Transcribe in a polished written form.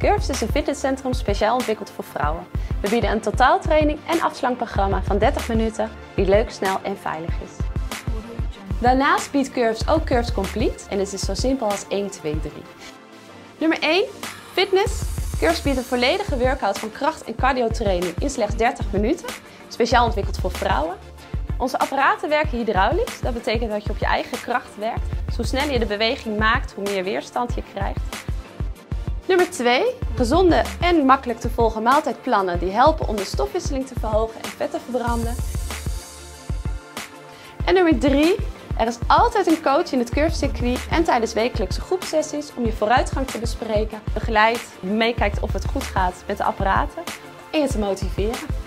Curves is een fitnesscentrum speciaal ontwikkeld voor vrouwen. We bieden een totaaltraining en afslankprogramma van 30 minuten die leuk, snel en veilig is. Daarnaast biedt Curves ook Curves Complete en het is zo simpel als 1, 2, 3. Nummer 1. Fitness. Curves biedt een volledige workout van kracht- en cardiotraining in slechts 30 minuten. Speciaal ontwikkeld voor vrouwen. Onze apparaten werken hydraulisch. Dat betekent dat je op je eigen kracht werkt. Dus hoe sneller je de beweging maakt, hoe meer weerstand je krijgt. Nummer 2. Gezonde en makkelijk te volgen maaltijdplannen die helpen om de stofwisseling te verhogen en vet te verbranden. En nummer 3. Er is altijd een coach in het Curves-circuit en tijdens wekelijkse groepsessies om je vooruitgang te bespreken, begeleid, meekijkt of het goed gaat met de apparaten en je te motiveren.